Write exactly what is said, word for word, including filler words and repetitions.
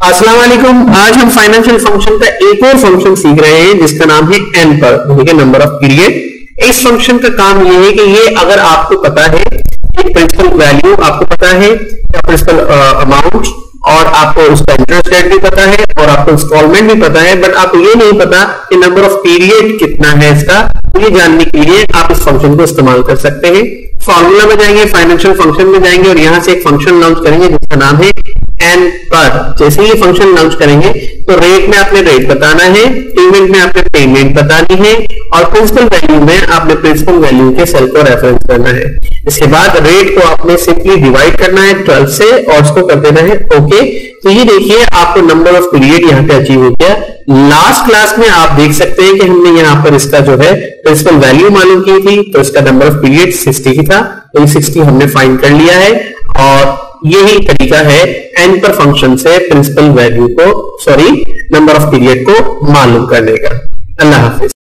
अस्सलाम वालेकुम। आज हम फाइनेंशियल फंक्शन का एक और फंक्शन सीख रहे हैं जिसका नाम है एन पर, ठीक है, नंबर ऑफ पीरियड। इस फंक्शन का काम ये है कि ये अगर आपको पता है कि प्रिंसिपल वैल्यू आपको पता है या प्रिंसिपल अमाउंट और आपको उसका इंटरेस्ट रेट भी पता है और आपको इंस्टॉलमेंट भी पता है, बट आपको ये नहीं पता कि नंबर ऑफ पीरियड कितना है इसका, तो ये जानने के लिए आप इस फंक्शन को इस्तेमाल कर सकते हैं। फॉर्मूला में जाएंगे, फाइनेंशियल फंक्शन में जाएंगे और यहां से एक फंक्शन लॉन्च करेंगे जिसका नाम है एन पर। जैसे ही फंक्शन लॉन्च करेंगे तो रेट में आपने रेट बताना है, पेमेंट में आपने पेमेंट बतानी है और प्रिंसिपल वैल्यू में आपने प्रिंसिपल वैल्यू के सेल को रेफरेंस करना है। इसके बाद रेट को आपने सिंपली डिवाइड करना है ट्वेल्व से और उसको कर देना है ओके। तो ये देखिए आपको नंबर ऑफ पीरियड यहाँ पे अचीव हो गया। लास्ट क्लास में आप देख सकते हैं कि हमने यहाँ पर इसका जो है प्रिंसिपल वैल्यू मालूम की थी, तो इसका नंबर ऑफ पीरियड सिक्सटी ही था, तो ये सिक्सटी हमने फाइंड कर लिया है। और यही तरीका है एन पर फंक्शन से प्रिंसिपल वैल्यू को सॉरी नंबर ऑफ पीरियड को मालूम करने का। अल्लाह हाफिज।